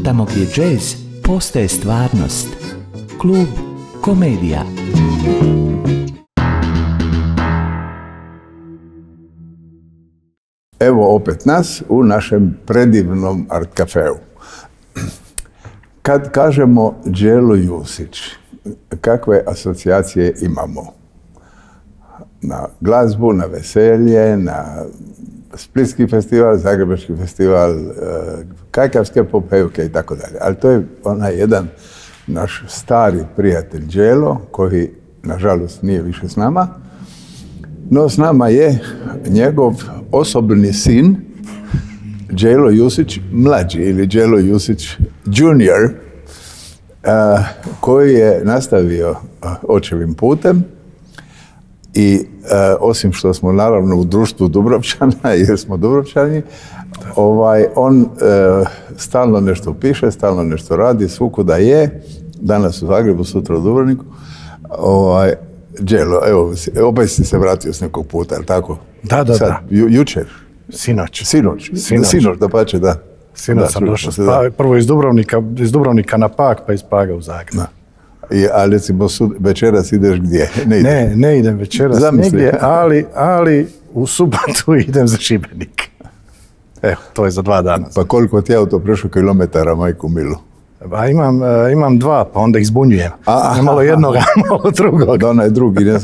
tamo gdje džez postaje stvarnost. Klub Komedija. Evo opet nas u našem predivnom art kafeu. Kad kažemo Đelo Jusić, kakve asocijacije imamo? Na glazbu, na veselje, na Splitski festival, Zagrebački festival, Kajkavske popevke i tako dalje. Ali to je onaj jedan naš stari prijatelj Đelo, koji nažalost nije više s nama, no s nama je njegov osobni sin, Đelo Jusić mlađi ili Đelo Jusić junior, koji je nastavio očevim putem i osim što smo naravno u društvu Dubrovčana, jer smo Dubrovčani, on stalno nešto piše, stalno nešto radi, svukuda je, danas u Zagrebu, sutra u Dubrovniku. Đelo, evo, opet si se vratio s nekog puta, je li tako? Da. Sad, jučer? Sinoć, da pače, da. Sinoć sam došao, prvo iz Dubrovnika na Pag, pa iz Paga u Zagreb. Ali recimo večeras ideš gdje? Ne idem večeras negdje, ali u subotu idem za Šibenik. Evo, to je za 2 dana. Pa koliko ti je auto prešao kilometara, majku milu? Pa imam 2, pa onda ih zbunjujem. Malo jednoga, malo drugog. Da, onaj drugi ne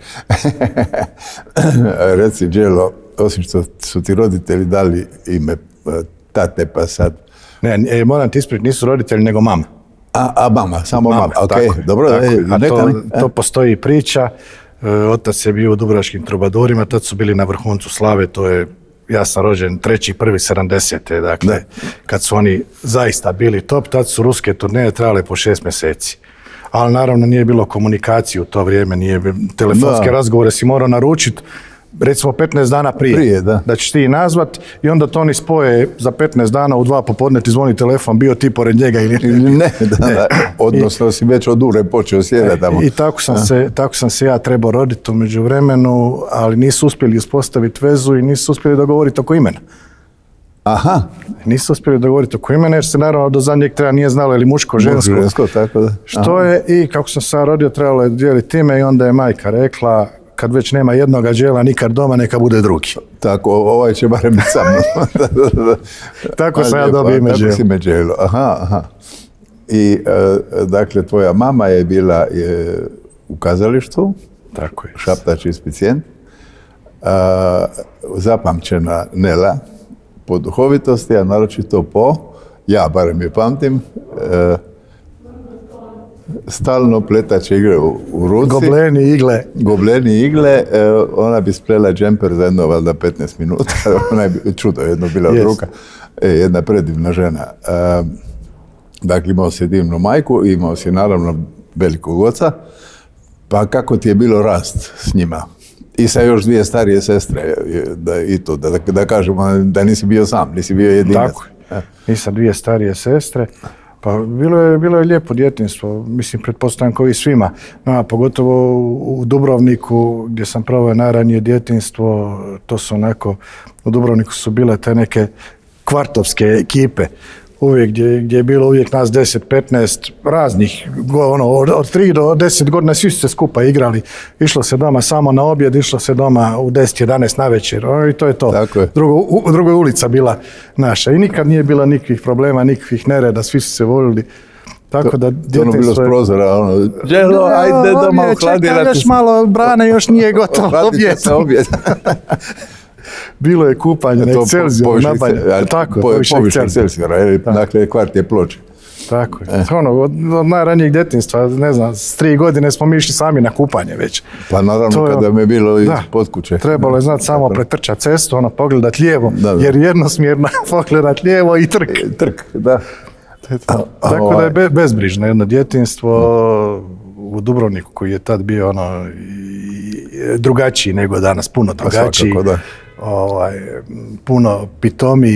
Reci, Đelo, osim što su ti roditelji dali ime tate, pa sad... Ne, moram ti ispričati, nisu roditelji, nego mama. Mama, samo mama, ok, dobro. To postoji priča. Otac je bio u Dubrovačkim Trubadurima, tad su bili na vrhuncu slave, ja sam rođen 3.1.70. Dakle, kad su oni zaista bili top, tad su ruske turneje trajale po 6 mjeseci. Ali naravno nije bilo komunikacije u to vrijeme, telefonske razgovore si morao naručiti, recimo 15 dana prije da ćeš ti nazvat i onda to oni spoje za 15 dana u 2 popodne ti zvoni telefon, bio ti pored njega ili ne. Odnosno si već od ure počeo sjedati tamo. I tako sam se ja trebao roditi u međuvremenu, ali nisu uspjeli uspostaviti vezu i nisu uspjeli dogovoriti oko imena. Aha. Nisu uspjeli dogovoriti oko imena, jer se naravno do zadnjeg trena nije znalo je li muško, žensko. Tako da. Što je, i kako sam se rodio, trebalo je dijeliti ime i onda je majka rekla, kad već nema jednoga Đela nikad doma, neka bude drugi. Tako, ovaj će barem biti sa mnom. Tako sam ja dobio ime Đelo. Tako si ime Đelo, aha. I, dakle, tvoja mama je bila u kazalištu. Tako je. Šaptač i Spicijent. Zapamćena Nela po duhovitosti, a naročito ja barem je pamtim, stalno pletače igre u ruci. Gobleni igle. Ona bi splela džemper za jedno, valjda, 15 minuta. Ona je čudo jedno bila od ruka. Jedna predivna žena. Dakle, imao si divnu majku i imao si naravno velikog oca. Pa kako ti je bilo rast s njima? I sa još 2 starije sestre. Da kažemo da nisi bio sam, nisi bio jedinac. Tako je. I sa 2 starije sestre. Pa bilo je lijepo djetinjstvo, mislim, pretpostavljam kao i svima, pogotovo u Dubrovniku gdje sam proveo najranije djetinjstvo, to su onako, u Dubrovniku su bile te neke kvartovske ekipe, uvijek gdje je bilo uvijek nas 10-15 raznih, od 3 do 10 godina svi su se skupa igrali, išlo se doma samo na objed, išlo se doma u 10-11 navečer i to je to. Druga ulica bila naša i nikad nije bilo nikakvih problema, nikakvih nereda, svi su se volili. Tako da to ono bilo s prozora, Đelo, ajde doma ohladirati. Čekaj, još malo, brana još nije gotovo, objed. Bilo je kupanje na Excelsior, poviše Excelsiora, dakle kvart je Ploče. Tako je. Od najranijeg djetinjstva, ne znam, s 3 godine smo mi išli sami na kupanje već. Pa naravno kada me je bilo ispod kuće. Trebalo je znati samo pretrčati cestu, pogledat lijevo, jer jednosmjerno pogledat lijevo i trk. Trk, da. Tako da je bezbrižno jedno djetinjstvo u Dubrovniku koji je tad bio drugačiji nego danas, puno drugačiji. Puno pitomi.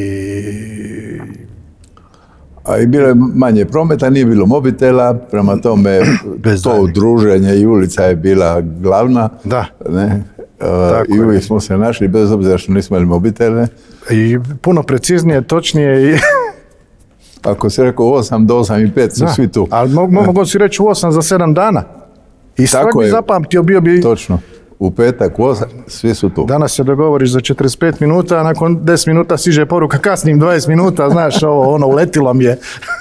A i bilo je manje prometa, nije bilo mobitela, prema tome to druženje i ulica je bila glavna. Da. I uvijek smo se našli, bez obzira što nismo imali mobitele. I puno preciznije, točnije i Ako si rekao 8 do 8 i 5 su svi tu. Ali mogu si reći u 8 za 7 dana. I svak bi zapamtio, bio bi... Točno. U petak, u 8, svi su tu. Danas se dogovoriš za 45 minuta, a nakon 10 minuta siže poruka, kasnim 20 minuta, znaš, uletilo mi je.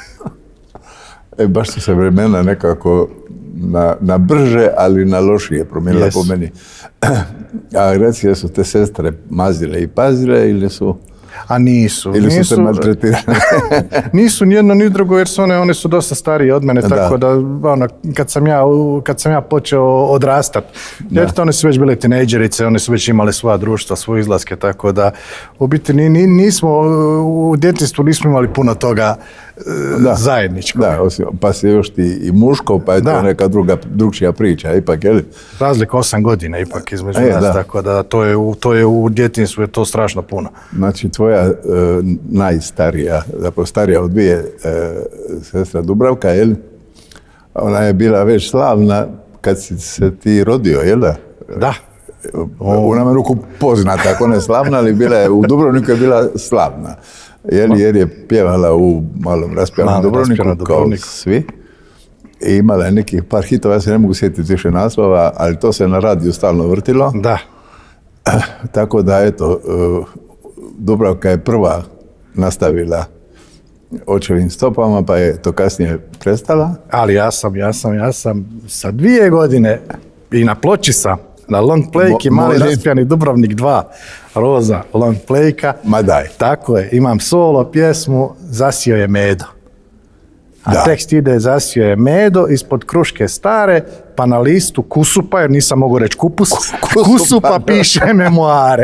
Baš su se vremena nekako na brže, ali na lošije promijenila po meni. A reci, jesu te sestre mazile i pazile ili su... A nisu. Ili su te maltretirane? Nisu ni jedno ni drugo, jer su one su dosta starije od mene, tako da kad sam ja počeo odrastat, jer one su već bile tinejdžerice, one su već imale svoja društva, svoje izlaske, tako da u biti u djetinjstvu nismo imali puno toga zajedničkog. Da, pa si još ti i muško, pa je to neka drugčija priča, ipak, je li? Razlika 8 godina ipak između nas, tako da to je u djetinjstvu je to strašno puno. Znači, tvoja najstarija, zapravo starija od dvije sestra Dubravka, je li? Ona je bila već slavna kad si se ti rodio, je li da? Da. U najmanju ruku poznata, ako ne slavna, ali u Dubrovniku je bila slavna. Jer je pjevala u malom raspjevanom Dubrovniku, kao svi. I imala je nekih par hitova, ja se ne mogu sjetiti više naslova, ali to se na radiju stalno vrtilo. Da. Tako da, eto, Dubravka je prva nastavila očevim stopama, pa je to kasnije prestala. Ali ja sam sa 2 godine i na ploči sam, na long playki, mali raspjani Dubrovnik 2, Roza, long playka. Ma daj. Tako je, imam solo pjesmu Zasio je medo. A tekst ide Zasio je medo ispod kruške stare, pa na listu kusupa, jer nisam mogu reći kupus, kusupa piše memoare.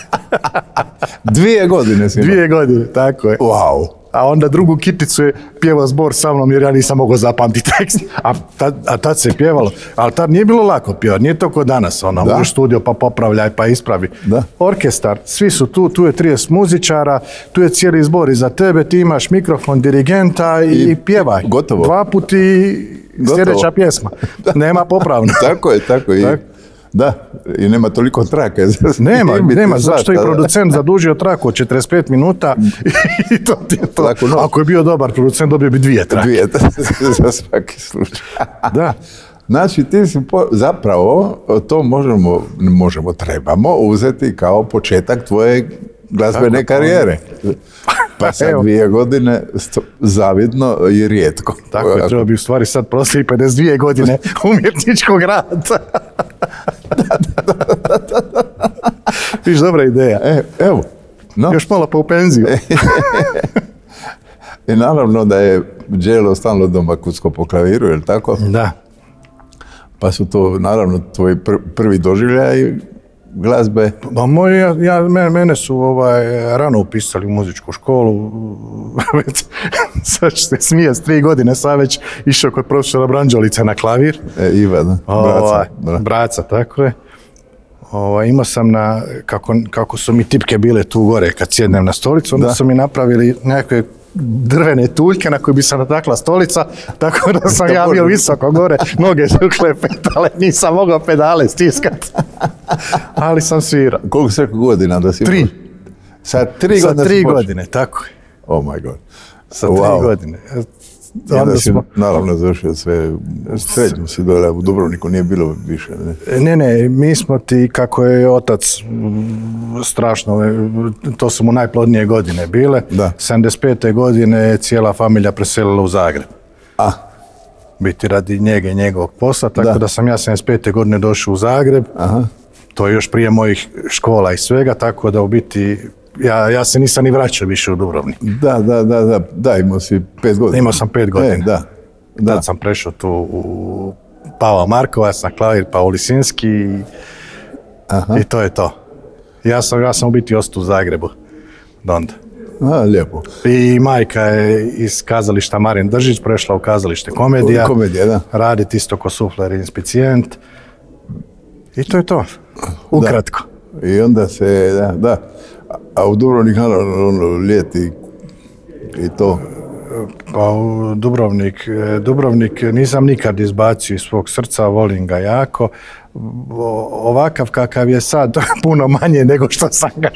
2 godine si imao. 2 godine, tako je. Wow. A onda drugu kiticu je pjevao zbor sa mnom jer ja nisam mogao zapamtiti tekst. A tad se je pjevalo. Ali tad nije bilo lako pjevati, nije to kod danas. U studio pa popravljaj pa ispravi. Da. Orkestar, svi su tu je 30 muzičara, tu je cijeli zbor iza tebe, ti imaš mikrofon dirigenta i pjevaj. Gotovo. 2 puta i sljedeća pjesma. Nema popravno. Tako je. Da, i nema toliko trake. Nema, zašto je producent zadužio traku od 45 minuta i to ti je to. Ako je bio dobar producent, dobio bi 2 trake. 2 za svaki slučaj. Da. Znači, ti si zapravo, to trebamo uzeti kao početak tvoje glazbene karijere. Pa sad 2 godine, zavidno i rijetko. Tako je, treba bi u stvari sad proslivi 52 godine umjetničkog rada. Viš, dobra ideja. Evo. Još malo pa u penziju. I naravno da je Đelo stalno doma kucko po klaviru, je li tako? Da. Pa su to, naravno, tvoji prvi doživljaji glazbe? Mene su rano upisali u muzičku školu. Sad ću se smijati, s 3 godine sam već išao kod profesora Branđolica na klavir. Iva, da. Braca, tako je. Imao sam kako su mi tipke bile tu gore kad sjednem na stolicu, onda su mi napravili nekakve drvene tuljke na koje bi se natakla stolica, tako da sam ja bio visoko gore, noge tukle pedale, nisam mogao pedale stiskati, ali sam svirao. Koliko se godina da si? 3. Sa 3 godine, tako je. Oh my god. Sa 3 godine. Onda si naravno završio sve, srednju si dole, u Dubrovniku nije bilo više. Ne, mi smo ti, kako je otac strašno, to su mu najplodnije godine bile, 75. godine cijela familija preselila u Zagreb. Biti radi njega i njegovog posla, tako da sam ja 75. godine došao u Zagreb, to je još prije mojih škola i svega, tako da u biti ja se nisam ni vraćao više u Dubrovnik. Da, imao si 5 godina. Imao sam 5 godina. Tad sam prešao tu u Pavao Markovac na klavir, Pavo Lisinski i to je to. Ja sam u biti ostao u Zagrebu. Onda. Lijepo. I majka je iz kazališta Marin Držić prešla u kazalište Komedija. Raditi isto ko sufler i inspicijent. I to je to. Ukratko. I onda se, a u Dubrovnik, naravno, ljeti i to. Pa u Dubrovnik nisam nikad izbacio iz svog srca, volim ga jako. Ovakav kakav je sad, puno manje nego što sam ga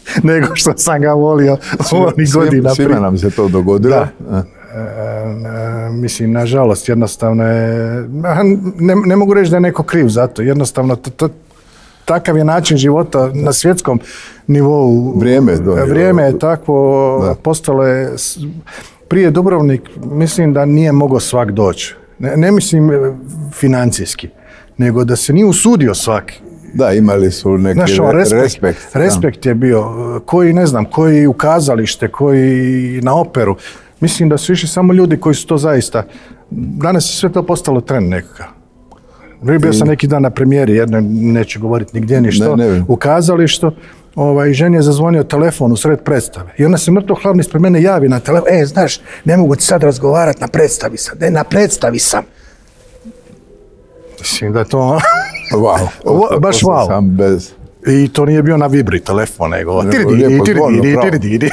nego što sam ga volio onih godina. Svima nam se to dogodilo. Da. Mislim, nažalost, jednostavno je, ne mogu reći da je neko kriv za to, jednostavno takav je način života na svjetskom nivou. Vrijeme je takvo, postalo je, prije Dubrovnik, mislim da nije mogao svak doći. Ne mislim financijski, nego da se nije usudio svaki. Da, imali su neki respekt. Respekt je bio, koji, ne znam, koji u kazalište, koji na operu. Mislim da su išli samo ljudi koji su to zaista, danas je sve to postalo trend nekakav. Bio sam neki dan na premijeri, jedno, neću govoriti nigdje ni što, u kazalištu, ženi je zazvonio telefon u sred predstave i ona se mrtvo hladno ispred mene javi na telefon, znaš, ne mogu ti sad razgovarati, na predstavi sam, na predstavi sam. Mislim da je to, baš wow. I to nije bio na vibri telefon, nego tiridi.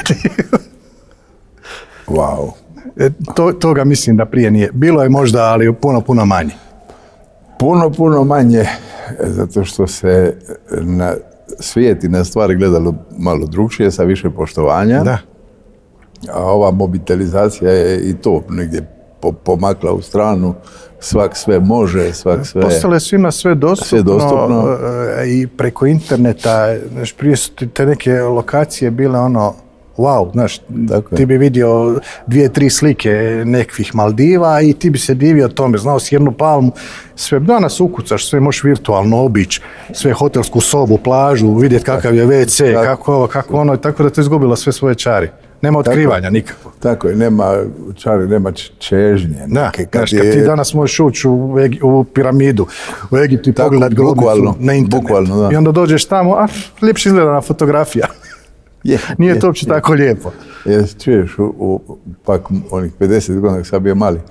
Wow. Toga mislim da prije nije. Bilo je možda, ali puno manje. Puno manje, zato što se na svijet i na stvari gledalo malo drugčije, sa više poštovanja. Da. A ova mobilizacija je i to negdje pomakla u stranu. Svak sve može, svak sve... Postalo je svima sve dostupno. I preko interneta, znaš, prije su te neke lokacije bile wow, znaš, ti bi vidio 2-3 slike nekih Maldiva i ti bi se divio tome, znao si jednu palmu, sve danas ukucaš, sve možeš virtualno obići, sve hotelsku sobu, plažu, vidjeti kakav je WC, kako ono, tako da to izgubilo sve svoje čari. Nema otkrivanja nikako. Tako je, nema čari, nema čežnje. Da, znaš, kad ti danas možeš ući u piramidu, u Egiptu i pogledat grobnicu na internetu. I onda dođeš tamo, ljepše izgleda na fotografija. Nije to uopće tako lijepo. Čuješ, pak onih 50 godina sad bio mali,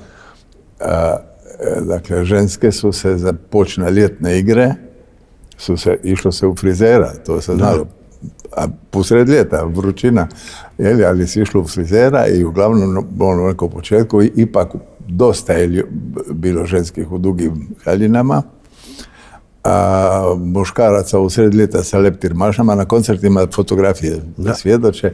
dakle, ženske su se za počne ljetne igre, išlo se u frizera, to se znalo, a posred ljeta, vrućina, ali si išlo u frizera i uglavnom u početku ipak dosta je bilo ženskih u dugim haljinama, a muškaraca u sred ljeta sa leptirmašama, na koncertima fotografije svjedoče.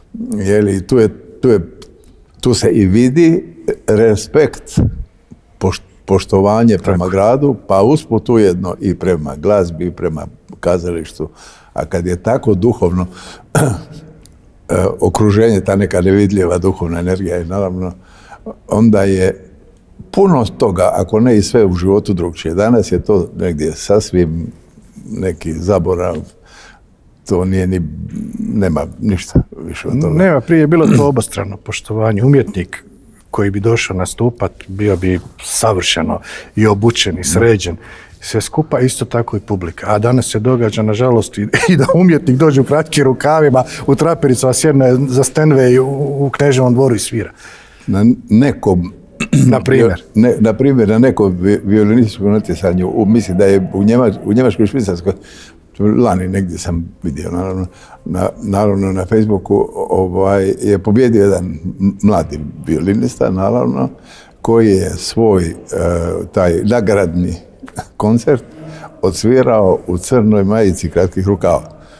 Tu se i vidi respekt, poštovanje prema gradu, pa usput ujedno i prema glazbi, i prema kazalištu. A kad je tako duhovno okruženje, ta neka nevidljiva duhovna energija i naravno, onda je puno toga, ako ne i sve u životu drugčije. Danas je to negdje sasvim neki zaborav, to nije ni, nema ništa više od toga. Nema, prije je bilo to obostrano poštovanje. Umjetnik koji bi došao nastupat, bio bi savršeno i obučen i sređen. Sve skupa, isto tako i publika. A danas se događa, nažalost, i da umjetnik dođe u kratkim rukavima, u trapericu, a sjedne za Stenway u Kneževom dvoru i svira. Na nekom, na primjer, na nekom violinističkom natjecanju, mislim da je u Njemačkoj i Švicarskoj, lani negdje sam vidio, naravno na Facebooku, je pobjedio jedan mladi violinista, naravno, koji je svoj taj nagradni koncert odsvirao u crnoj majici kratkih rukava.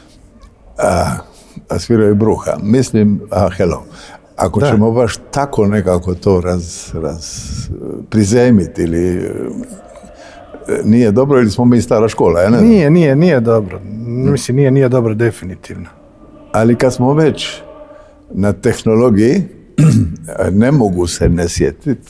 A svirao je Bruha. Mislim, hello. Ako ćemo baš tako nekako to prizemiti ili nije dobro ili smo mi stara škola, ja ne znam. Nije dobro. Mislim, nije dobro definitivno. Ali kad smo već na tehnologiji, ne mogu se ne sjetiti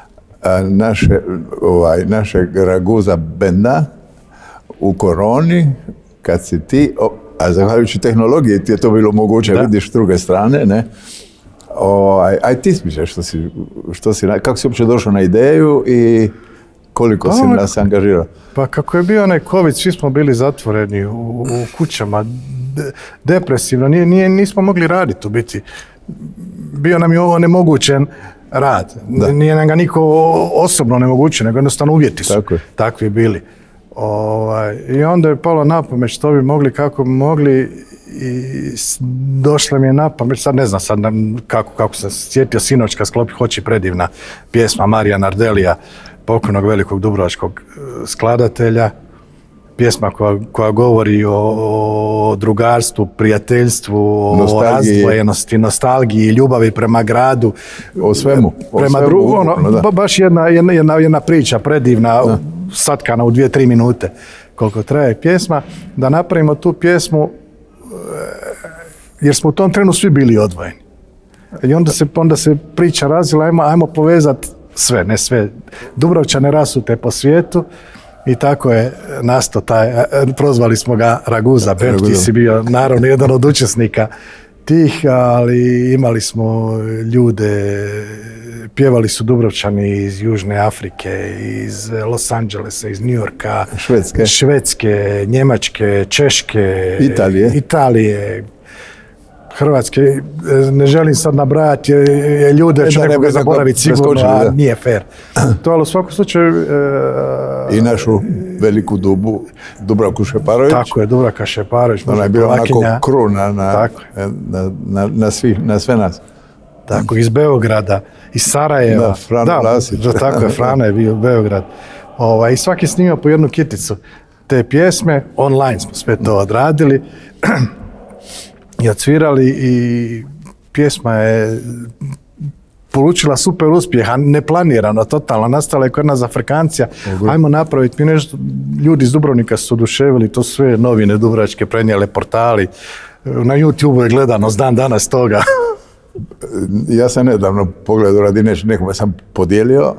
našeg Raguza benda u koroni, kad si ti, a zahvaljujući tehnologiji ti je to bilo moguće, vidiš s druge strane, ne? Aj ti smišljaš kako si uopće došao na ideju i koliko si nas angažirao? Pa kako je bio onaj COVID, svi smo bili zatvoreni u kućama, depresivno, nismo mogli raditi u biti. Bio nam je onemogućen rad. Nije nam ga niko osobno onemogućen, nego jednostavno uvjeti su takvi bili. I onda je palo na pamet što bi mogli, kako bi mogli, i došla mi je na pamet, sad ne znam kako sam se sjetio, sinoć kad sklopi Hoći predivna pjesma Marija Nardelija, pokojnog velikog dubrovačkog skladatelja, pjesma koja govori o drugarstvu, prijateljstvu, o razdvojenosti, nostalgiji, ljubavi prema gradu. O svemu. Prema drugom, baš jedna priča predivna, satkana u 2-3 minute koliko traje pjesma, da napravimo tu pjesmu jer smo u tom trenu svi bili odvojeni. I onda se priča razvila, ajmo povezati sve, ne sve, Dubrovčane rasute po svijetu i tako je nastao prozvali smo ga Raguza Band, ti si bio naravno jedan od učesnika tih, ali imali smo ljude, pjevali su Dubrovčani iz Južne Afrike, iz Los Angelesa, iz New Yorka, Švedske, Njemačke, Češke, Italije, Hrvatske, ne želim sad nabrajati ljude, ću nekoga zaboraviti sigurno, a nije fair. To, ali u svakom slučaju... I našu veliku dubu, Dubravku Šeparović. Tako je, Dubravka Šeparović. Ona je bila onako kruna na sve nas. Tako, iz Beograda, iz Sarajeva. Da, Frano Lasić. Da, tako je, Frano je bio Beograd. I svaki snimao po jednu kiticu te pjesme, online smo sve to odradili i odsvirali i pjesma je polučila super uspjeh, a neplanirano, totalno, nastala je kod nas Afrikancija, ajmo napraviti mi nešto, ljudi iz Dubrovnika su oduševili, to su sve novine dubrovačke prenijele, portali, na YouTube je gledano dan danas toga. Ja sam nedavno pogledao radi nekome sam podijelio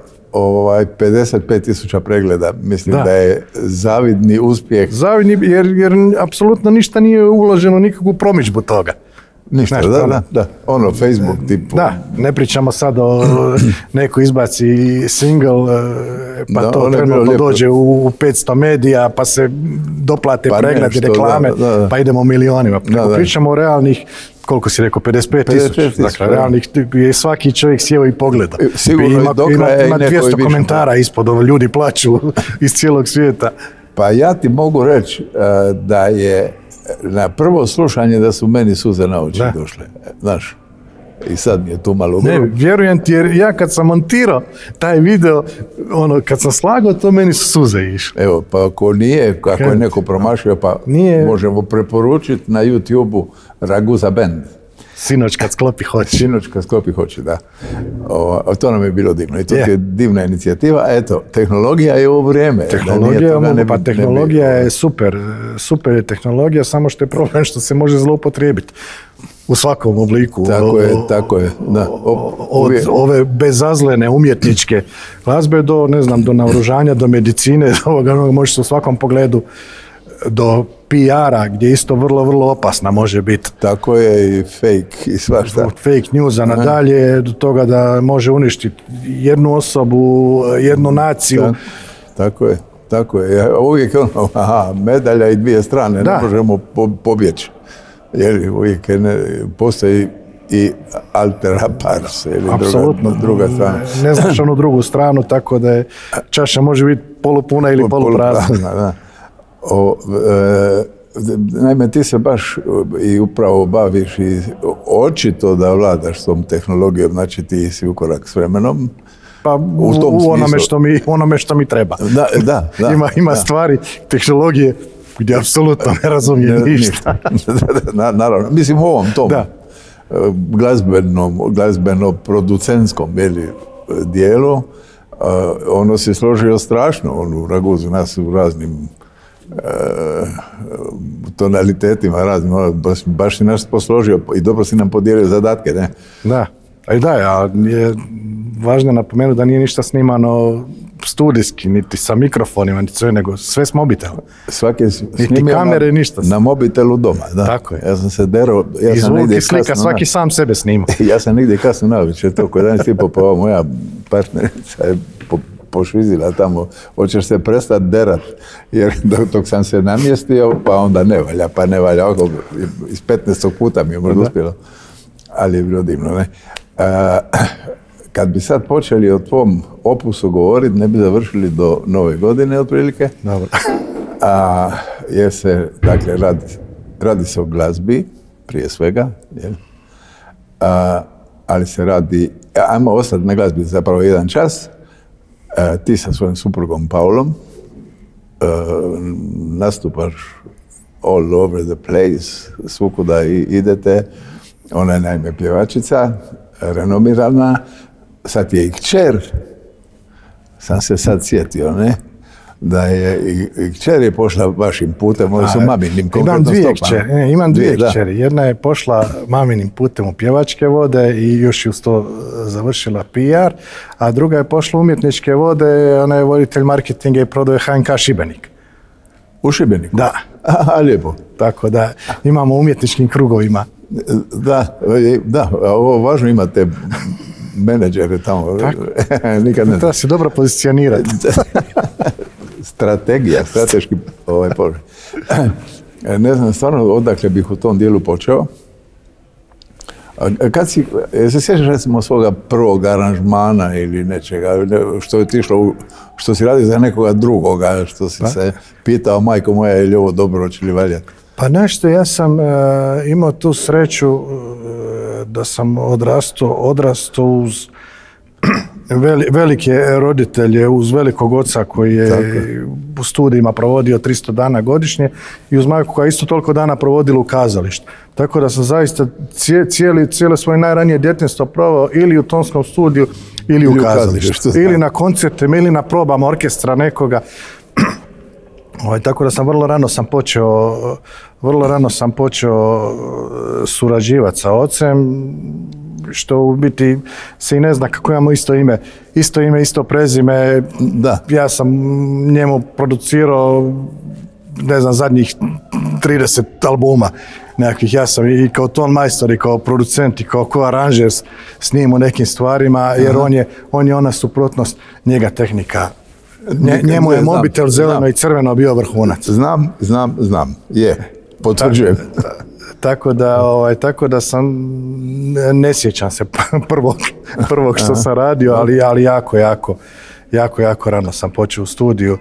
55.000 pregleda. Mislim da je zavidni uspjeh. Zavidni jer apsolutno ništa nije uloženo nikakvu promidžbu toga. Ništa, da. Ono, Facebook tipu. Da, ne pričamo sad o neko izbaci single, pa to trenutno dođe u 500 medija, pa se doplate pregledi, reklame, pa idemo u milionima. Pričamo o realnih, koliko si rekao, 55.000. Dakle, realnih, svaki čovjek sjeo i pogledao. Ima 200 komentara ispod, ljudi plaću iz cijelog svijeta. Pa ja ti mogu reći da je na prvo slušanje da su meni suze na oči došle, znaš, i sad mi je tu malo Ne, vjerujem ti, jer ja kad sam montirao taj video, kad sam slagao, to meni su suze išle. Evo, pa ako je neko promašio, pa možemo preporučiti na YouTube-u Raguza Band. Sinoć kad sklopi hoće. Sinoć kad sklopi hoće, da. To nam je bilo divno i to je divna inicijativa. Eto, tehnologija je u vrijeme. Tehnologija je super. Super je tehnologija, samo što je problem što se može zloupotrijebiti u svakom obliku. Tako je. Da. Od ove bezazlene umjetničke glazbe do, ne znam, do naoružanja, do medicine, može se u svakom pogledu, do PR-a, gdje isto vrlo, vrlo opasna može biti. Tako je i fake i svašta. Fake newsa nadalje, do toga da može uništiti jednu osobu, jednu naciju. Tako je. Uvijek medalja i dvije strane, ne možemo pobjeći. Jer uvijek postoji i altera pars ili druga strana. Ne znaš onu drugu stranu, tako da je čaša može biti polupuna ili poluprazna. Naime, ti se baš i upravo baviš i očito da vladaš s tom tehnologijom, znači ti si u korak s vremenom. Pa u onome što mi treba. Da. Ima stvari, tehnologije, gdje apsolutno ne razumijem ništa. Naravno, mislim u ovom tom glazbeno-producentskom dijelu, ono se složio strašno, u Raguzu nas u raznim tonalitetima raznim, baš si nas posložio i dobro si nam podijelio zadatke, ne? Da, a je važno napomenuti da nije ništa snimano studijski, niti sa mikrofonima, niti sve, nego sve s mobitelom. Niti kamere, ništa. Na mobitelu doma, da. Tako je. Ja sam se derao... I zvuk i slika, svaki sam sebe snima. Ja sam negdje kasno navečer, to kod 11:30, pa ova moja partnerica je pošvizila tamo, hoćeš se prestati derat, jer dok sam se namjestio, pa onda ne valja, iz 15. puta mi je možda uspjelo, ali je bilo divno, ne? Kad bi sad počeli o tvom opusu govoriti, ne bi završili do Nove godine, otprilike. Dobro. Jer se, dakle, radi se o glazbi, prije svega, jel? Ali se radi, ajmo ostati na glazbi zapravo jedan čas, ti sa svojim suprugom Paulom nastupaš all over the place, svukuda idete. Ona je naime pjevačica, renomirana, sad je i kćer, sam se sad sjetio, ne? Da je i kćer je pošla vašim putem, oni su maminim konkretno stopama. Imam dvije kćeri. Jedna je pošla maminim putem u pjevačke vode i još uz to završila PR, a druga je pošla u umjetničke vode, ona je voditelj marketinga i prodaje HNK Šibenik. U Šibeniku? Da. Aha, lijepo. Tako da imamo u umjetničkim krugovima. Da, ovo važno imate menadžere tamo. Nikad ne. Treba se dobro pozicionirati. Strategija, strateški položaj. Ne znam stvarno odakle bih u tom dijelu počeo. Kad se sjećaš recimo svoga prvog aranžmana ili nečega, što je tišlo, što si radio za nekoga drugoga, što si se pitao, majko moja, je li ovo dobro, će li valjati? Pa nešto, ja sam imao tu sreću da sam odrastao uz velike roditelje, uz velikog oca koji je u studijima provodio 300 dana godišnje i uz majku koja isto toliko dana provodila u kazalištu. Tako da sam zaista cijelo svoje najranije djetinjstvo proveo ili u tonskom studiju ili u kazalištu. Ili na koncertima ili na probama orkestra nekoga. Tako da sam vrlo rano sam počeo surađivati sa ocem, što u biti se i ne zna kako imamo isto ime, isto prezime. Da. Ja sam njemu producirao, ne znam, zadnjih 30 albuma nekakvih. Ja sam i kao ton majstor i kao producent i kao aranžer s njim u nekim stvarima, jer on je ona suprotnost, njega tehnika. Njemu je mobitel zeleno i crveno bio vrhunac. Znam. Potvrđujem. Tako da sam, ne sjećam se prvog što sam radio, ali jako rano sam počeo u studiju.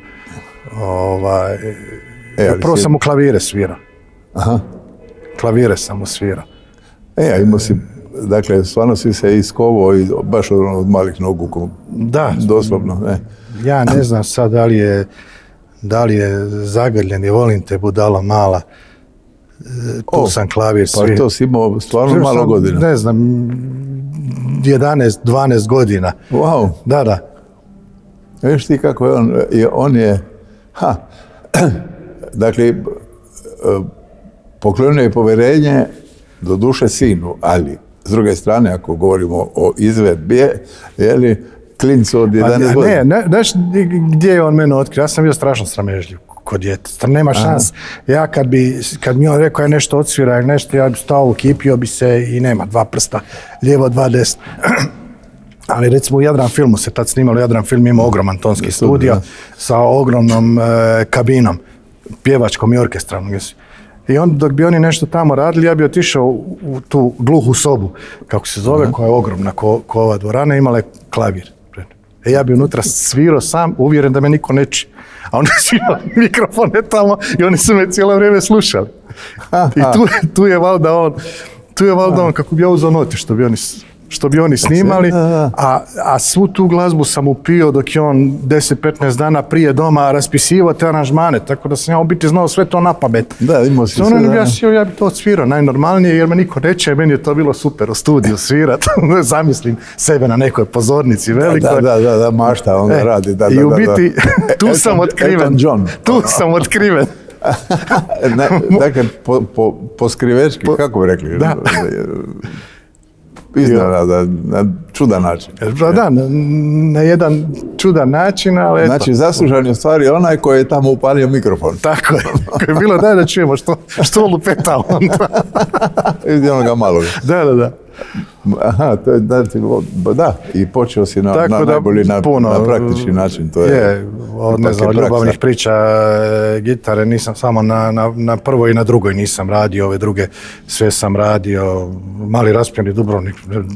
Prvo sam u klavire svirao. Aha. Klavire sam usvirao. Imao si, dakle, stvarno si se iskovao i baš od malih nogu. Da. Doslovno, ne. Ja ne znam sad da li je zagrljen i volim te budala mala. Tu sam klavir svirao. Pa to si imao stvarno malo godina. Ne znam, 11-12 godina. Wow. Da. Viš ti kako je on je, dakle, poklonio je povjerenje do duše sinu, ali s druge strane, ako govorimo o izvedbi, je li klincu od 11 godina? Ne, znaš gdje je on mene otkrio? Ja sam bio strašno sramežljiv kod djeteta. Nema šans. Ja kad mi on rekao je nešto odsvira ili nešto, ja bi stao, ukipio bi se i nema, 2 prsta, lijevo, 2 desno. Ali recimo u Jadran filmu se tad snimalo, Jadran film ima ogroman tonski studio sa ogromnom kabinom, pjevačkom i orkestralnom. I onda dok bi oni nešto tamo radili, ja bi otišao u tu gluhu sobu, kako se zove, koja je ogromna ko ova dvorana, imala je klavir. Ja bi unutra svirao sam, uvjeren da me niko ne čuje. A oni su imali mikrofone tamo i oni su me cijelo vrijeme slušali. I tu je valjda on, kako bi ja uzeo note, što bi oni snimali, a svu tu glazbu sam upio dok je on 10-15 dana prije doma raspisivao te aranžmane, tako da sam ja u biti znao sve to na pamet. Da, imao si sve. Ja bi to odsvirao najnormalnije, jer me niko neće, meni je to bilo super u studiju svirat. Zamislim sebe na nekoj pozornici velikoj. Da, mašta on radi. I u biti, tu sam otkriven. Dakle, po skrivečki, kako bi rekli? Da. Iznenada, na čudan način. Da, na jedan čudan način, ali eto. Znači, zaslužan je u stvari onaj koji je tamo upalio mikrofon. Tako je. Koji je bilo da čujemo što lupeta onda. Iz onoga malog. Da. Aha, to je, da, i počeo si na najbolji, na praktični način. To je, ne znam, ljubavnih priča, gitare, nisam samo na prvoj i na drugoj nisam radio, ove druge sve sam radio, Mali raspjeni Dubrovnik,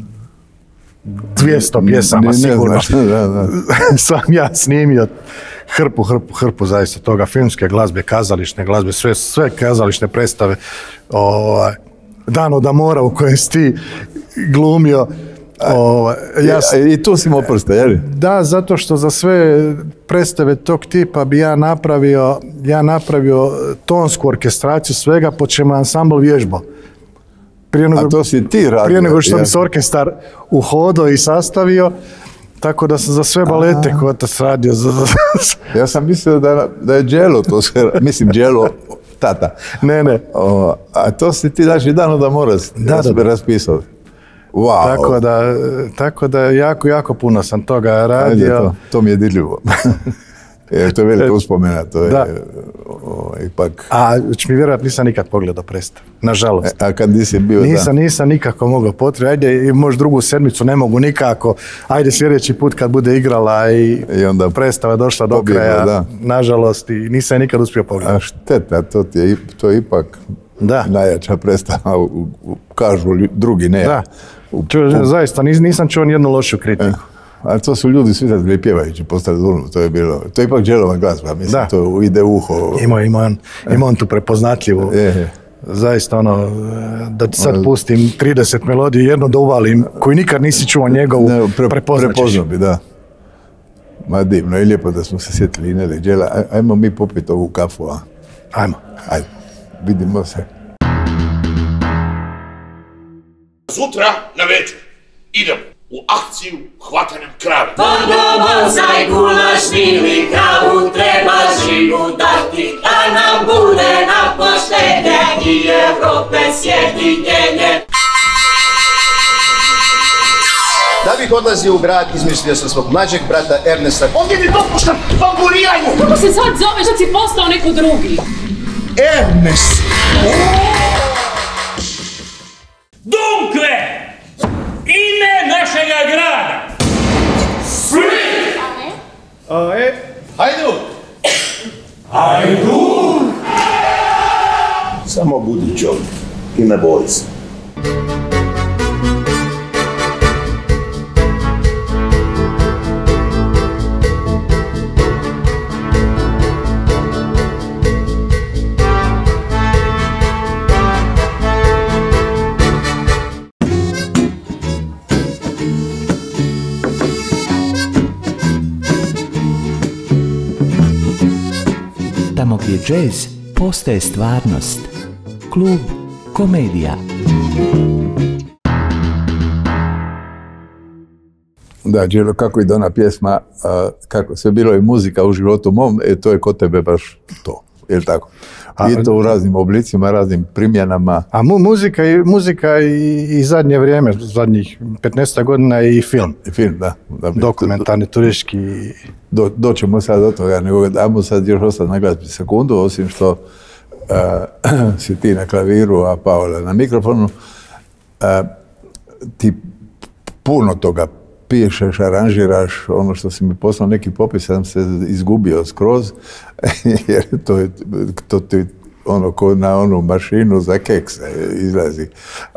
200 pjesama sigurno. Sam ja snimio hrpu zaista toga, filmske glazbe, kazališne glazbe, sve kazališne predstave, Dan od Amora u kojem si ti glumio, I tu si imao prste, jel? Da, zato što za sve predstave tog tipa bi ja napravio tonsku orkestraciju svega, po čemu ansambl vježbao. A to si ti radio? Prije nego što bi se orkestar uhodao i sastavio, tako da sam za sve balete kotac radio. Ja sam mislio da je Đelo to sve, mislim Đelo, tata. Ne. A to si ti daš i dano da moraš raspisao. Wow. Tako da jako puno sam toga radio. To mi je dirljivo. To je velika uspomena, to je ipak... A mi vjerojatno nisam nikad pogledao predstavu, nažalost. A kad nisi bio Nisam nikako mogao potrebiti, ajde možda drugu sedmicu ne mogu nikako, ajde sljedeći put kad bude igrala i onda predstava došla do kraja, nažalost, i nisam nikad uspio pogledati. A šteta, to je ipak najjača predstava, kažu drugi, ne. Da, zaista nisam čuo nijednu lošu kritiku. Ali to su ljudi svi sad pjevajući postali dulno, to je ipak Đelova glazba, mislim, to ide u uho. Ima on tu prepoznatljivu, zaista da ti sad pustim 30 melodije, jedno da uvalim, koju nikad nisi čuo njegovu, prepoznao bi, da. Ma divno, i lijepo da smo se sjetili Nele Đela, ajmo mi popiti ovu kafu, a? Ajmo. Ajde, vidimo se. Sutra na večer idemo u akciju hvatanjem krave. Vodomozaj, gulaš ili kravu treba živu dati, da nam bude na poštenje i Evrope sjedinjenje. Da bih odlazio u grad, izmislio sam svog mlađeg brata Ernesta. Ovdje mi dopuštam bamburiranje! Kako se sad zoveš da si postao neko drugi? Ernest! Dunkle! Ime našega grada! Split! Hajduk! Hajduk! Samo budi čovjek i ne boj se. Tamo gdje džez postaje stvarnost. Klub Komedija. Da, Đelo, kako ide ona pjesma, kako sve bilo i muzika u životu mom, to je kod tebe baš to, je li tako? I to u raznim oblicima, raznim primjenama. A muzika i zadnje vrijeme, zadnjih 15 godina i film. I film, da. Dokumentarni, turistički. Doćemo sad do toga, nego dajmo sad još ostati na glazbi sekundu, osim što si ti na klaviru, a Paola na mikrofonu. Ti puno toga pišeš, aranžiraš, ono što si mi poslao neki popis, sam se izgubio skroz, jer to ti ono ko na onu mašinu za kekse izlazi.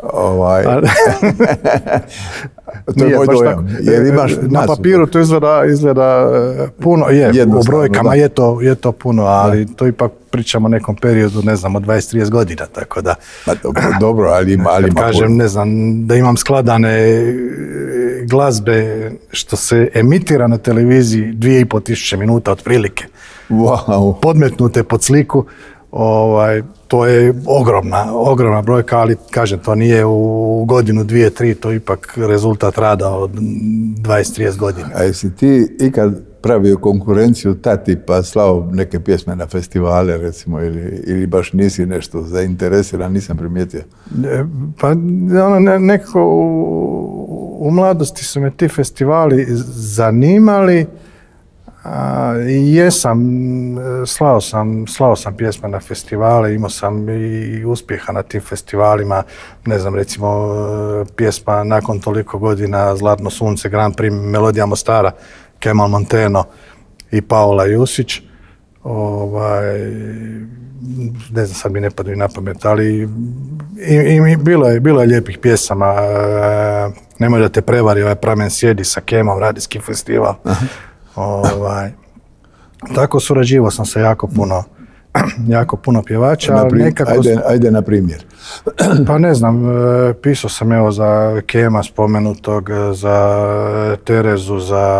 To je moj dojam. Na papiru to izgleda puno, u brojkama je to puno, ali to ipak pričamo o nekom periodu, ne znam, od 20-30 godina, tako da... Dobro, ali ima kažem, puno. ne znam, da imam skladane glazbe što se emitira na televiziji 2500 minuta otprilike. Wow. Podmetnute pod sliku, to je ogromna brojka, ali kažem, to nije u godinu, 2-3, to je ipak rezultat rada od 20-30 godina. A jesi ti ikad pravio konkurenciju tati pa slao neke pjesme na festivale, recimo, ili baš nisi nešto zainteresiran, nisam primijetio? Pa nekako u mladosti su me ti festivali zanimali. Jesam, slao sam pjesme na festivale, imao sam i uspjeha na tim festivalima, ne znam, recimo pjesma nakon toliko godina Zlatno sunce, Grand Prix Melodija Mostara, Kemal Monteno i Paola Jusić. Ne znam, sad mi ne padaju na pamet, ali bilo je lijepih pjesama. Nemoj da te prevari, Pramen sjedi sa Kemom, radijski festival. Tako surađivao sam se jako puno jako puno pjevača, ali nekako... Ajde na primjer. Pa ne znam, pisao sam evo za Kema spomenutog, za Terezu,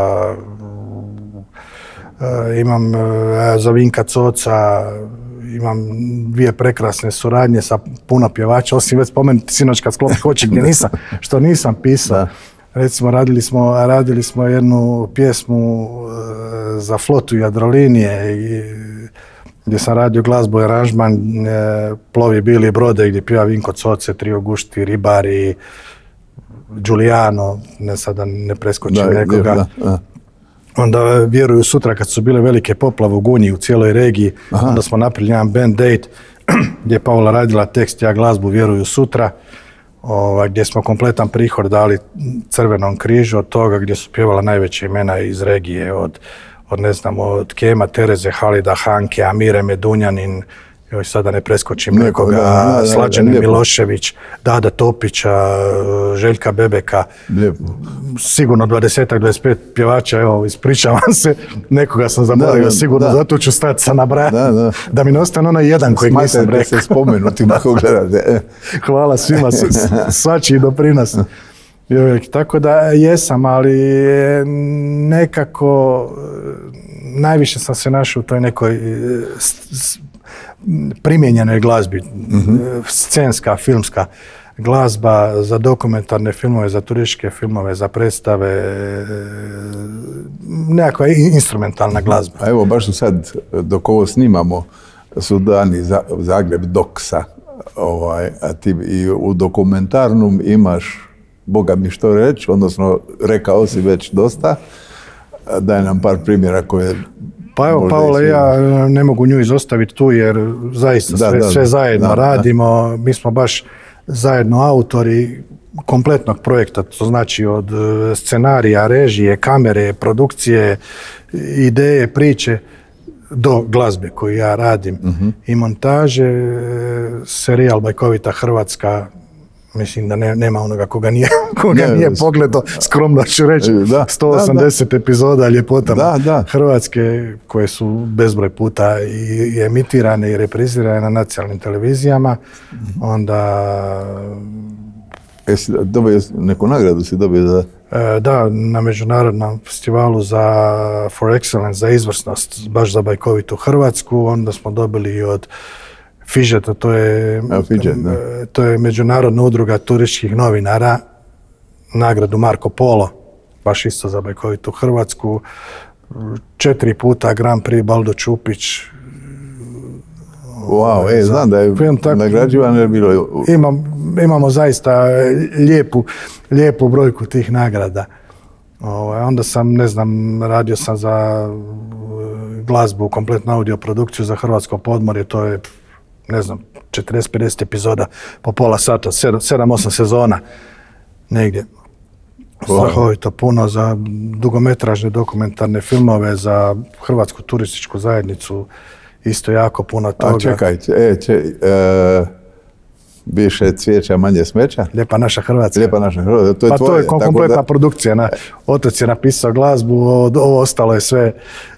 imam za Vinka Coca, imam 2 prekrasne suradnje sa puno pjevača, osim već spomenuti sinoć kad sklopi hoći gdje nisam pisao. Da. Recimo, radili smo jednu pjesmu za flotu Jadrolinije gdje sam radio glazbu i aranžman, Plovi bili brode gdje pjeva Vinko Coce, Trio Gušti, Ribari, Giuliano, sada ne preskočim nekoga. Onda Vjeruju sutra kad su bile velike poplave u Gunji u cijeloj regiji, onda smo napravili jedan band date gdje je Paula radila tekst, ja glazbu Vjeruju sutra, gdje smo kompletan prihod dali Crvenom križu od toga, gdje su pjevala najveće imena iz regije, od Kema, Tereze, Halida, Hanke, Amire Medunjanin, još sada ne preskočim nekoga, Slađane Milošević, Dada Topića, Željka Bebeka, sigurno 20-25 pjevača, evo, ispričavam se, nekoga sam zaboravio, sigurno, zato ću stati sa nabrajati, da mi ne ostane onaj jedan kojeg nisam rekao. Smatrate se spomenutim ako gledate. Hvala svima, svačiji doprinos. Tako da jesam, ali nekako najviše sam se našao u toj nekoj primijenjenoj glazbi, scenska, filmska glazba za dokumentarne filmove, za turističke filmove, za predstave, nekakva instrumentalna glazba. A evo, baš sad, dok ovo snimamo, su dani Zagreb Doksa, a ti i u dokumentarnom imaš, Boga mi što reći, odnosno rekao si već dosta, daj nam par primjera koje... Pa evo, Paola, ja ne mogu nju izostaviti tu jer zaista sve zajedno radimo. Mi smo baš zajedno autori kompletnog projekta, to znači od scenarija, režije, kamere, produkcije, ideje, priče do glazbe koju ja radim i montaže. Serijal Bajkovita Hrvatska, mislim da nema onoga koga nije pogledao, skromno ću reći, 180 epizoda ljepotama Hrvatske koje su bezbroj puta i emitirane i reprizirane na nacionalnim televizijama. Onda... Jesi dobio neku nagradu si dobio za... Da, na međunarodnom festivalu for excellence, za izvrsnost, baš za Bajkovitu Hrvatsku. Onda smo dobili i od Fidžeta, to je međunarodna udruga turističkih novinara, nagradu Marko Polo, baš isto za Bajkovitu Hrvatsku, 4 puta Grand Prix Baldo Čupić. Wow, znam da je nagrađivan jer bilo... Imamo zaista lijepu brojku tih nagrada. Onda sam, radio sam za glazbu, kompletnu audio produkciju za Hrvatsko podmorje, to je 40-50 epizoda po pola sata, 7-8 sezona negdje. Strahovito puno za dugometražne dokumentarne filmove, za Hrvatsku turističku zajednicu, isto jako puno toga. A čekajte, više cvijeća, manje smeća? Lijepa naša Hrvatska. Lijepa naša Hrvatska, to je tvoje. To je kompletna produkcija. Otac je napisao glazbu, ovo ostalo je sve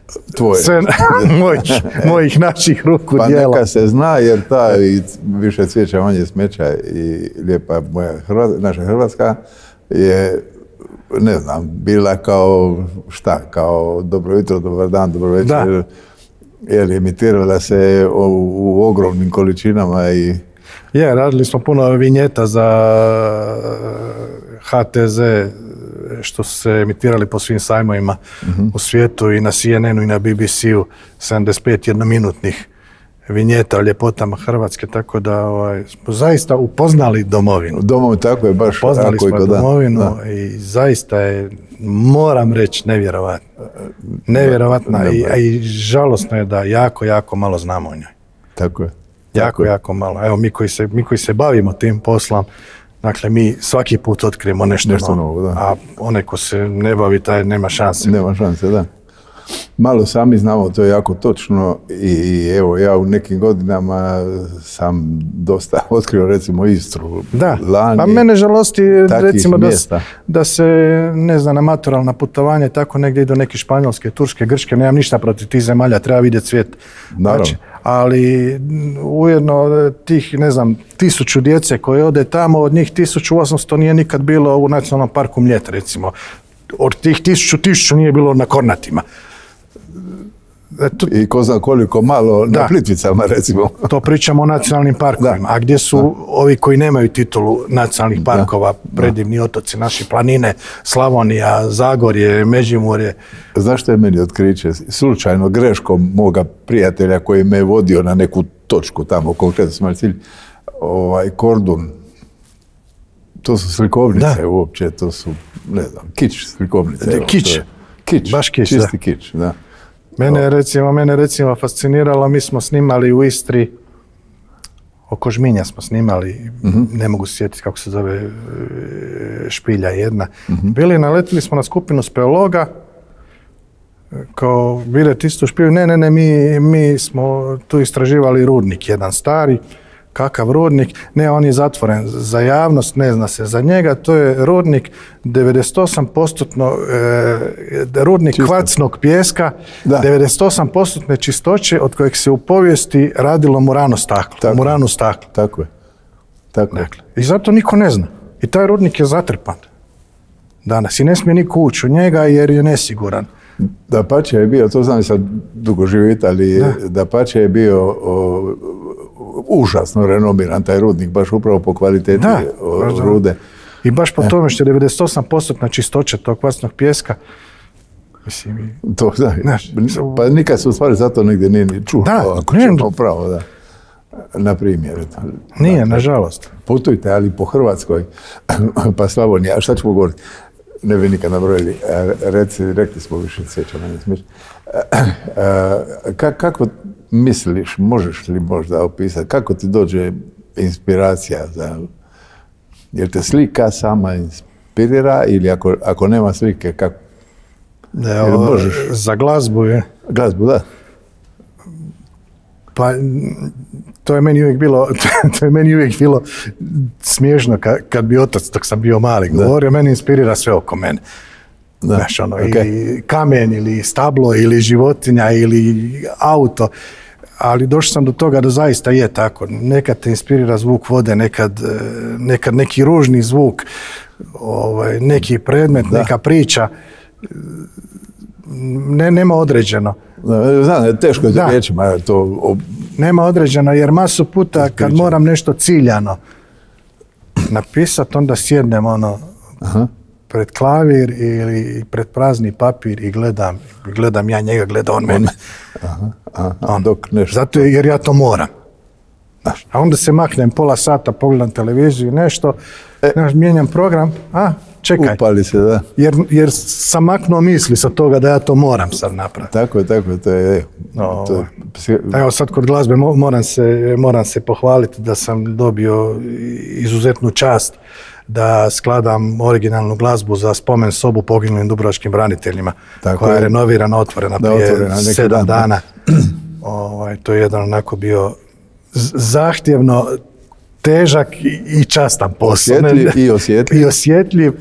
mojih naših ruku djela. Pa neka se zna jer ta više cvijeća, manje smeća i lijepa naša Hrvatska je, bila kao kao dobro jutro, dobar dan, dobro večer. Jer emitirala se u ogromnim količinama i... radili smo puno vinjeta za HTZ, što su se emitirali po svim sajmovima u svijetu i na CNN-u i na BBC-u, 75 jednominutnih vinjeta o ljepotama Hrvatske, tako da smo zaista upoznali domovinu. Tako je, baš. Upoznali smo domovinu i zaista je, moram reći, nevjerovatno. Nevjerovatna i žalosno je da jako malo znamo o njoj. Tako je. Jako malo. Evo, mi koji se bavimo tim poslom, dakle, mi svaki put otkrijemo nešto novo, a onaj ko se ne bavi, taj nema šanse. Nema šanse, da. Malo sami znamo, to je jako točno i evo, ja u nekim godinama sam dosta otkrio, recimo, Istru, Lani. Pa mene žalosti, recimo, da se, na maturalna putovanja tako negdje idu neke Španjolske, Turske, Grčke, nemam ništa protiv tih zemalja, treba vidjeti svijet. ali ujedno tih, ne znam, 1000 djece koje ode tamo, od njih 1800 nije nikad bilo u Nacionalnom parku Mljet, recimo. Od tih 1000 nije bilo na Kornatima. I ko zna koliko malo na Plitvicama, recimo. To pričamo o nacionalnim parkovima. A gdje su ovi koji nemaju titulu nacionalnih parkova, predivni otoci, naše planine, Slavonija, Zagorje, Međimurje? Znaš što je meni otkriće? Slučajno, greškom moga prijatelja koji me je vodio na neku točku tamo, konkretno smo cilj, Kordun. To su slikovnice uopće, to su, ne znam, kič slikovnice. Kič. Baš kič, čisti kič, da. Mene recimo fasciniralo, mi smo snimali u Istri, oko Žminja smo snimali, ne mogu se sjetiti kako se zove, špilja jedna. Naletili smo na skupinu speologa, kao vidjeti istu špilju, ne, mi smo tu istraživali rudnik, jedan stari. Kakav rudnik? Ne, on je zatvoren za javnost, ne zna se za njega, to je rudnik 98% rudnik kvarcnog pijeska, 98% čistoće od kojeg se u povijesti radilo murano staklo. Muranu staklo. Tako je. Dakle, i zato niko ne zna. I taj rudnik je zatrpan danas i ne smije niko ući u njega jer je nesiguran. Dapače je bio, to znam sad dugo živi u Italiji, Dapače je bio užasno renomiran taj rudnik, baš upravo po kvaliteti rude. I baš po tome što je 98% čistoće tog kvarcnog pijeska. Mislim, to, pa nikad se u stvari zato nigdje nije ni čuo, ako ćemo pravo, da. Na primjer. Nije, nažalost. Putujte, ali po Hrvatskoj, pa Slavonija, a šta ćemo govoriti? Ne bi nikad nabrojili, rekli smo više, sjećam, ne smiješ. Kako misliš, možeš li možda opisati, kako ti dođe inspiracija za... Jer te slika sama inspirira ili ako nema slike, kako? Za glazbu je. Glazbu, da. Pa, to je meni uvijek bilo smiješno kad bi otac, dok sam bio mali, govorio, meni inspirira sve oko mene. Znaš, ili kamen, ili stablo, ili životinja, ili auto. Ali došao sam do toga da zaista je tako. Nekad te inspirira zvuk vode, nekad neki ružni zvuk, neki predmet, neka priča. Nema određeno. Znam, teško je za riječima to... Nema određeno, jer masu puta kad moram nešto ciljano napisati, onda sjednem pred klavir ili pred prazni papir i gledam ja njega, gleda on mene. Zato jer ja to moram. A onda se maknem pola sata, pogledam televiziju, nešto, mijenjam program, čekaj. Upali se, da. Jer sam maknuo misli sa toga da ja to moram sad napraviti. Tako je, to je. Evo sad kod glazbe moram se pohvaliti da sam dobio izuzetnu čast da skladam originalnu glazbu za spomen sobu poginulim dubrovačkim braniteljima, koja je renovirana, otvorena prije 7 dana. To je jedan onako bio zahtjevno težak i častan posao. I osjetljiv.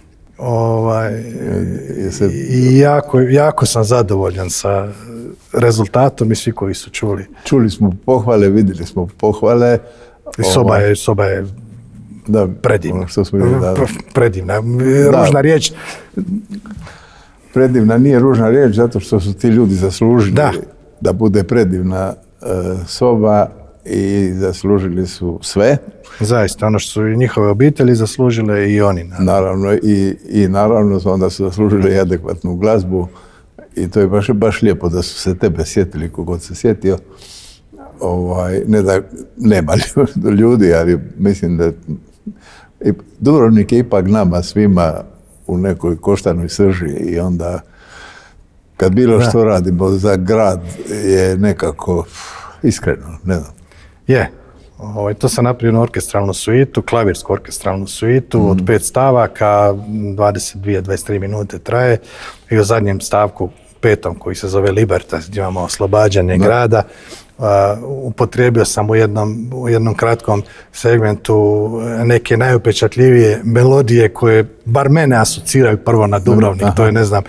I jako sam zadovoljan sa rezultatom i svi koji su čuli. Čuli smo pohvale, vidjeli smo pohvale. Soba je predivna. Predivna. Ružna riječ. Predivna nije ružna riječ zato što su ti ljudi zaslužili da bude predivna soba i zaslužili su sve. Zaista, ono što su i njihove obitelji zaslužile i oni. Naravno, i naravno onda su zaslužili i adekvatnu glazbu i to je baš lijepo da su se tebe sjetili kogod se sjetio. Ne da nema ljudi, ali mislim da Dubrovnik je ipak nama svima u nekoj koštanoj srži i onda kad bilo što radimo za grad je nekako iskreno, ne znam. Je. To sam napravio na orkestralnu suitu, klavirsku orkestralnu suitu od 5 stavaka, 22-23 minute traje i u zadnjem stavku, 5. koji se zove Libertas, gdje imamo oslobađanje grada, upotrijebio sam u jednom kratkom segmentu neke najupečatljivije melodije koje bar mene asociraju prvo na Dubrovnik, to je, ne znam,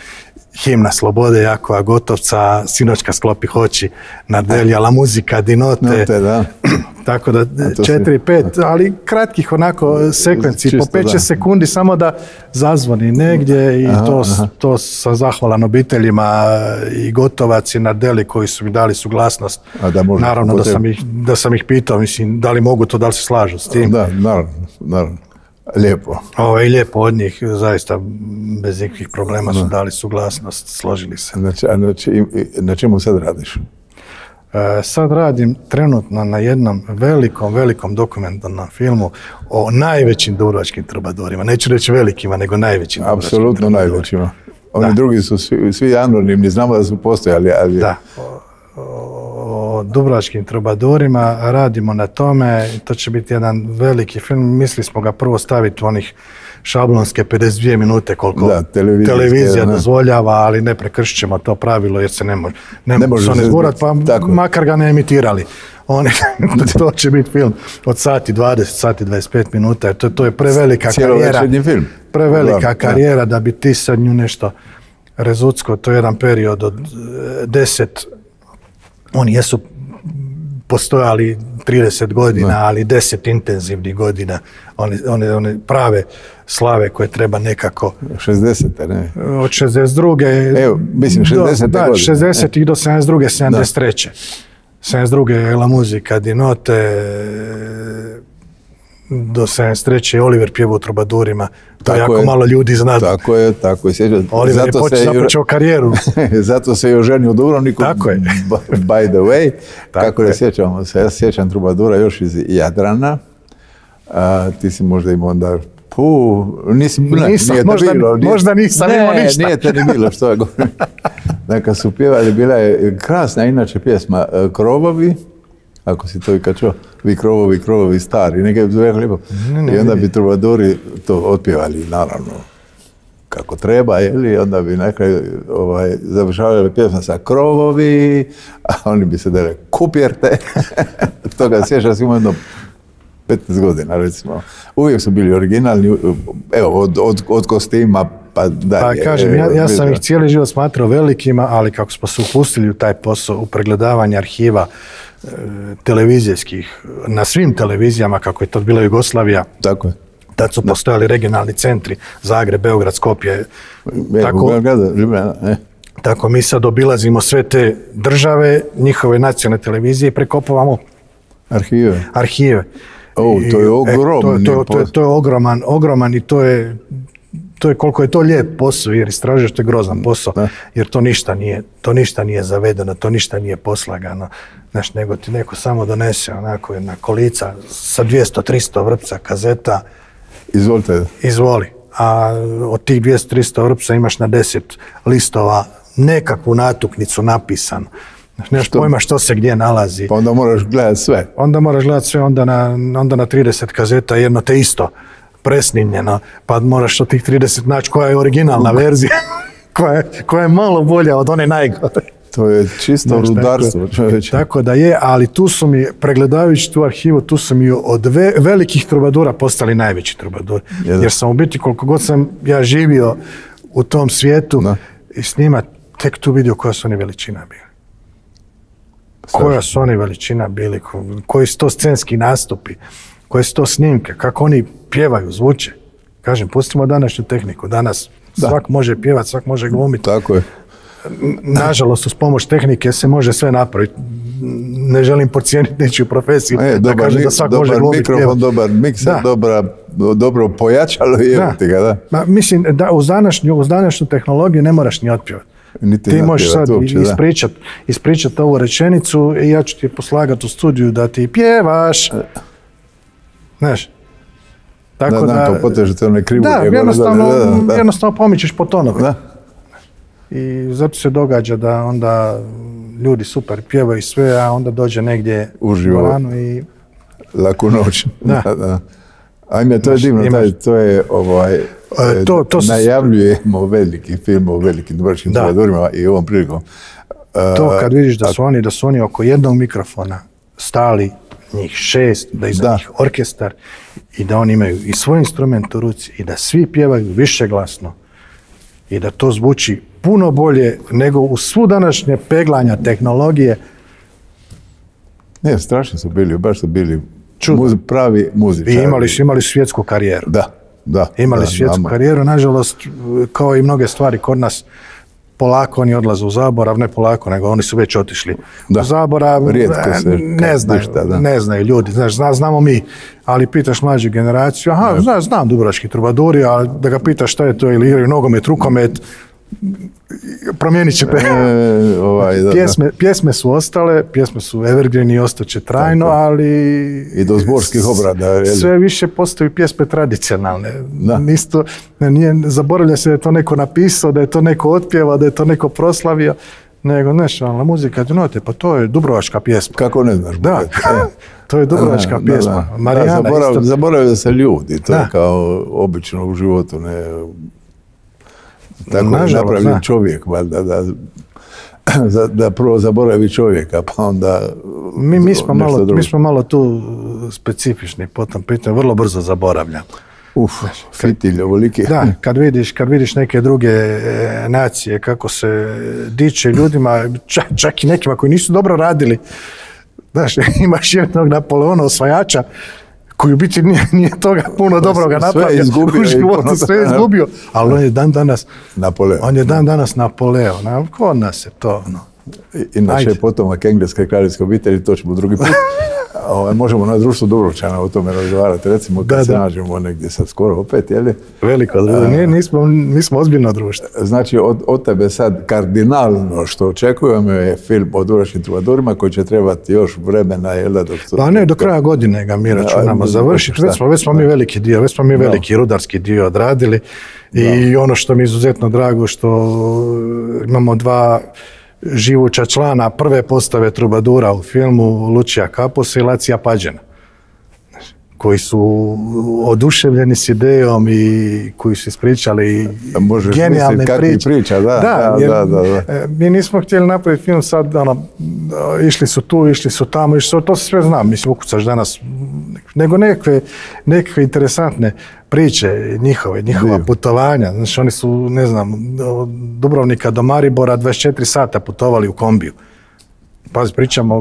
himna slobode Jakova Gotovca, Sinoćka sklopi hoći, Nardelija, La muzika, Dinote, tako da 4-5, ali kratkih onako sekvenci, po 5-6 sekundi samo da zazvoni negdje i to sam zahvalan obiteljima i Gotovac i Nardeli koji su mi dali suglasnost. Naravno da sam ih pitao, mislim, da li mogu to, da li se slažu s tim. Da, naravno. Lijepo. I lijepo od njih, zaista bez nikakvih problema su dali suglasnost, složili se. Na čemu sad radiš? Sad radim trenutno na jednom velikom dokumentarnom filmu o najvećim dubrovačkim trubadurima. Neću reći velikima, nego najvećim dubrovačkim trubadurima. Apsolutno najvećima. Oni drugi su svi anonimni, znamo da su postojali, ali... Da. O dubrovačkim trubadurima radimo na tome. To će biti jedan veliki film. Mislili smo ga prvo staviti u onih šablonske 52 minute koliko televizija dozvoljava, ali ne prekršit ćemo to pravilo jer se ne može se zgurati, pa makar ga ne emitirali. To će biti film od sati 20, sati 25 minuta. To je prevelika karijera. Prevelika karijera da bi ti sad nju nešto rezucko. To je jedan period od 10. Oni jesu postojali 30 godina, ali 10 intenzivnih godina. One prave slave koje treba nekako... 60. ne? Od 62. Evo, mislim 60. godine. Da, 60. do 72. 73. 72. je La muzika, Dinote, do 73. je Oliver pjevao u trubadurima. To jako malo ljudi zna. Tako je. Oliver je započeo karijeru. Zato se je oženio u Dubrovniku. Tako je. By the way, kako ne sjećamo se, ja sjećam trubadura još iz Jadrana. Ti si možda imao onda... Možda nisam imao ništa. Nije te ni bilo, što je govorim. Dakle, su pjevali, bila je krasna inače pjesma Krovovi, ako si to ikad čuo, vi krovovi stari, nekaj bi zvijek lijepo. I onda bi trubaduri to otpjevali, naravno, kako treba, jeli, onda bi na kraju završavali pjesma sa krovovi, a oni bi se dali kupjerte. Toga sjeća se jedno 15 godina, recimo. Uvijek su bili originalni, evo, od kostima pa dalje. Pa kažem, ja sam ih cijeli život smatrao velikima, ali kako smo se upustili u taj posao, u pregledavanje arhiva televizijskih, na svim televizijama, kako je to bila Jugoslavija. Tako je. Tad su postojali regionalni centri, Zagreb, Beograd, Skopje. Tako mi sad obilazimo sve te države, njihove nacionalne televizije i prekopavamo arhive. To je ogromni to je ogroman i to je koliko je to lijep posao, jer istražuješ, to je grozan posao, jer to ništa nije zavedeno, to ništa nije poslagano, znaš, nego ti neko samo donese onako jedna kolica sa 200-300 vrpca kazeta. Izvoli. A od tih 200-300 vrpca imaš na 10 listova nekakvu natuknicu napisanu. Nemaš pojma što se gdje nalazi. Pa onda moraš gledati sve. Onda na 30 kazeta jedno te isto presnimljeno, pa moraš od tih 30 naći koja je originalna verzija, koja je malo bolja od one najgore. To je čisto rudarstvo, čovječe. Tako da je, ali tu su mi, pregledavajući tu arhivu, tu su mi od velikih trubadura postali najveći trubaduri. Jer sam u biti, koliko god sam ja živio u tom svijetu i s njima, tek tu vidio koja su oni veličina bili. Koja su oni veličina bili, koji su to scenski nastupi, koje su to snimke, kako oni pjevaju, zvuče. Kažem, pustimo današnju tehniku. Danas svak može pjevati, svak može glumiti. Tako je. Nažalost, uz pomoć tehnike se može sve napraviti. Ne želim podcijeniti nečiju profesiju. Da kažem da svak može glumiti, pjevati. Dobar mikrofon, dobar mikser, dobro pojačalo i evo ti ga, da. Mislim, da uz današnju tehnologiju ne moraš ni otpjevati. Ti možeš sad ispričati ovu rečenicu i ja ću ti poslagati u studiju da ti pjevaš. Znaš? Tako da potežete one krivu. Da, jednostavno pomičeš po tonove. I zato se događa da onda ljudi super pjevaju sve, a onda dođe negdje uživo i... Laku noć. Ajme, to je divno, to je najavljujemo veliki film o velikim dubrovačkim trubadurima i ovom prilikom. To kad vidiš da su oni oko jednog mikrofona stali, njih 6, da iza njih orkestar i da oni imaju i svoj instrument u ruci i da svi pjevaju višeglasno i da to zvuči puno bolje nego u svu današnje peglanja tehnologije. Ne, strašni su bili, baš su bili pravi I muzičari. imali svjetsku karijeru. Da. Imali svjetsku karijeru, nažalost, kao i mnoge stvari kod nas, polako oni odlaze u zaborav, ne polako, nego oni su već otišli u zaborav. Ne znaju ljudi, znamo mi, ali pitaš mlađu generaciju, znam dubrovački trubaduri, a da ga pitaš šta je to, ili igraju nogomet, rukomet, promijenit će pjesme su ostale, pjesme su evergreen i ostaće trajno, ali i do zborskih obrada sve više postaju pjesme tradicionalne. Zaboravlja se da je to neko napisao, da je to neko otpjevao, da je to neko proslavio, nego nacionalna muzika, pa to je dubrovačka pjesma. Kako ne znaš? Da, to je dubrovačka pjesma. Zaboravlja se ljudi, to je kao obično u životu, ne... Tako je napravljen čovjek, valjda, da prvo zaboravi čovjeka, pa onda mi smo malo tu specifični po tom pitanju, vrlo brzo zaboravljamo. Fitilj ovoliki. Da, kad vidiš neke druge nacije, kako se diče ljudima, čak i nekima koji nisu dobro radili. Znaš, imaš jednog Napoleona osvajača, koji u biti nije toga puno dobroga napravio u životu, sve izgubio, ali on je dan danas Napoleon. Kod nas je to, Inače je potomak engleske kraljevske obitelji, to ćemo drugi put. Možemo na društvu Dubrovčana o tome razgovarati, recimo kad se nađemo negdje sad skoro opet, je li? Veliko društvo, nismo ozbiljno društvo. Znači, od tebe sad kardinalno što očekujemo je film o dubrovačkim trubadurima koji će trebati još vremena, jel da? Pa ne, do kraja godine ga mi računamo završiti, već smo mi veliki dio, već smo mi veliki rudarski dio odradili i ono što mi je izuzetno drago što imamo dva živuća člana prve postave trubadura u filmu, Lučija Kapusa i Lacija Pađena, koji su oduševljeni s idejom i koji su ispričali genijalne priče. Mi nismo htjeli napraviti film sad, išli su tu, išli su tamo, to se sve znam, mislim, ukucaš danas, nego nekakve interesantne priče njihova putovanja. Znači, oni su, ne znam, od Dubrovnika do Maribora 24 sata putovali u kombiju. Pazi, pričamo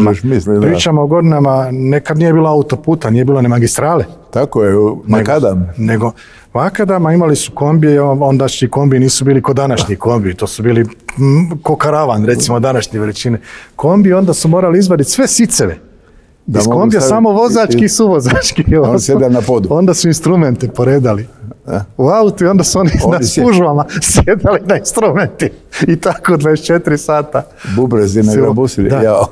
o godinama, nekad nije bilo autoputa, nije bilo ni magistrale. Tako je, makadam. Nego makadama imali su kombije, ondašnji kombiji nisu bili ko današnji kombiji, to su bili ko karavan, recimo današnje veličine. Kombiji onda su morali izvaditi sve siceve. Iz kombija samo vozački i suvozački. On sjeda na podu. Onda su instrumente poredali u autu i onda su oni na službama sjedali na instrumenti. I tako 24 sata. Bubrezi na grabusili.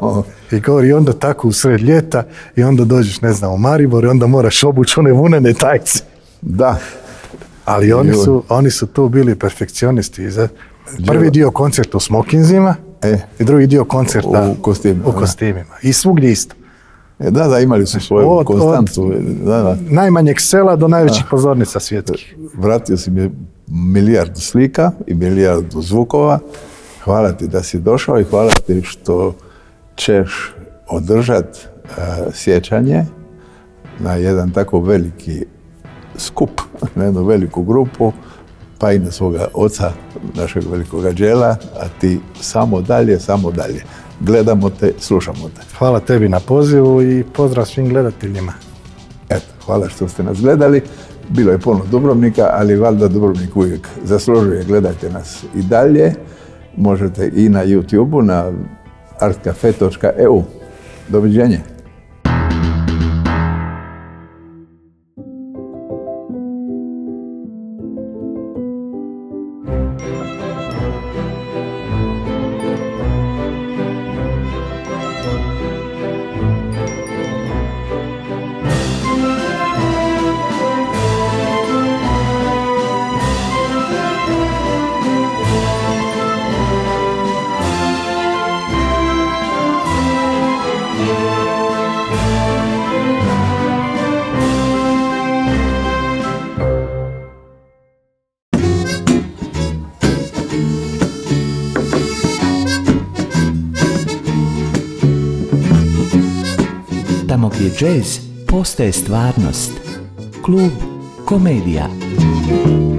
I onda tako u sred ljeta i onda dođeš, ne znam, u Maribor i onda moraš obući one vunene tajce. Da. Ali oni su tu bili perfekcionisti. Prvi dio koncerta u smokinzima i drugi dio koncerta u kostimima. I svugdje isto. Da, imali su svoju konstantu. Najmanjeg sela do najvećih pozornica svjetskih. Vratio si mi milijardu slika i milijardu zvukova. Hvala ti da si došao i hvala ti što ćeš održati sjećanje na jedan tako veliki skup, na jednu veliku grupu, pa i na svoga oca, našeg velikoga Đela, a ti samo dalje. Gledamo te, slušamo te. Hvala tebi na pozivu i pozdrav svim gledateljima. Eto, hvala što ste nas gledali. Bilo je puno Dubrovnika, ali valjda Dubrovnik uvijek zaslužuje. Gledajte nas i dalje. Možete i na YouTube-u, na artcafe.eu. Doviđenje. Tamo gdje džez postaje stvarnost. Klub Komedija.